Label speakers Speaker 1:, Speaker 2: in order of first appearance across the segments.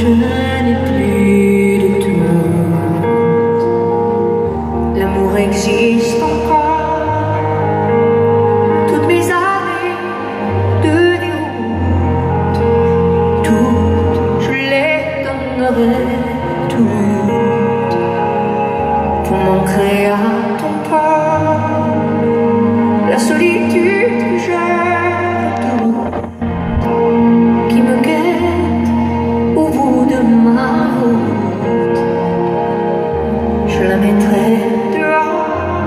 Speaker 1: je n'ai plus de tout. L'amour existe encore. Toutes mes années de déroute, toutes, je les donnerai toutes pour m'ancrer à ton port. La solitude que j'ai qui me guette au bout de ma route, je la mettrai dehors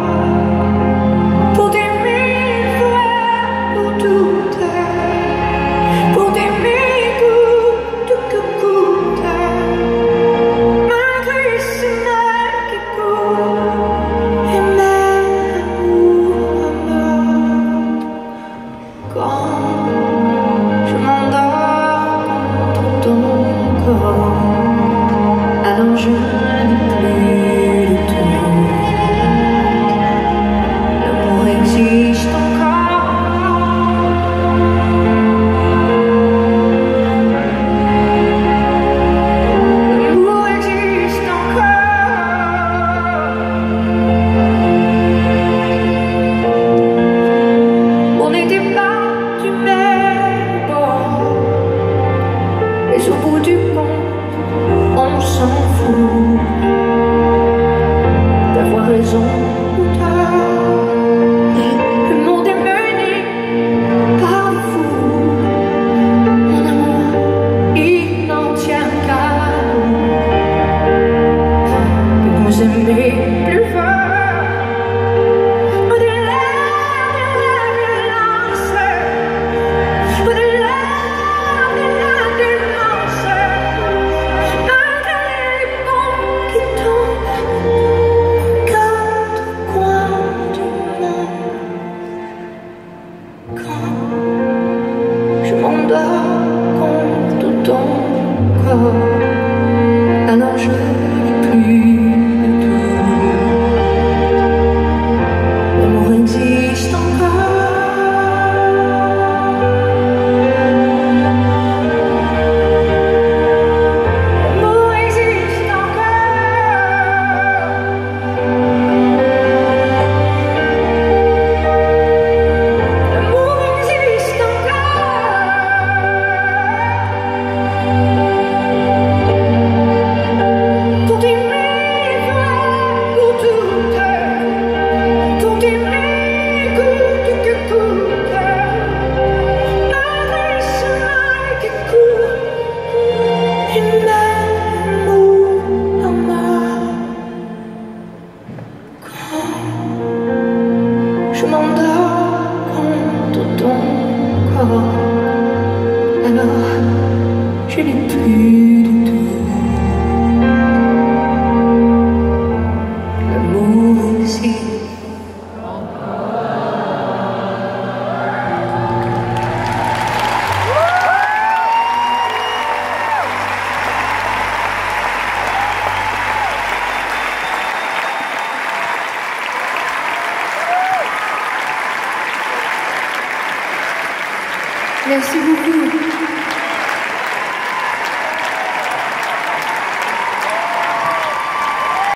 Speaker 1: pour t'aimer, pour tout, pour t'aimer coûte que coûte, malgré ce mal qui court et même à mort. Quand je m'endors contre ton corps, alors je n'ai plus de tout. L'amour existe encore. L'amour existe encore. On n'était pas du même bord, mais au bout du compte, on s'en fout d'avoir raison ou tort. Le monde est mené par le fou. Mon amour, il n'en tient qu'à de nous aimer plus fort. Au-delà de la violence, au-delà de la démence, malgré les bombes qui tombent aux quatre coins du monde. Quand je m'endors contre ton corps, alors je n'ai plus de tout. L'amour existe encore. L'amour existe encore. L'amour existe encore. Pour t'aimer, pour tout, pour t'aimer coûte que coûte, malgré ce mal qui court et même où à mort. Quand je m'endors contre ton corps, alors je n'ai plus de tout. L'amour existe. Merci beaucoup.